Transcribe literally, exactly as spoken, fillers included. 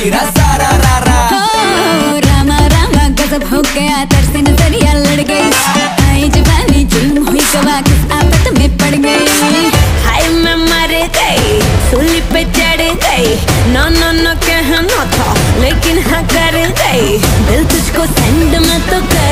रा सारा रारा। हो रामा रामा गजब हो गया, तरसे नजरिया लड़ गई, आई जवानी जुल्म हुई गवा, किस आफत में पड़ गई। हाय मैं मर गई, सूली पे चढ़ गई, नो नो नो कहना था लेकिन हाँ कर गई, दिल तुझको सेंड में तो कर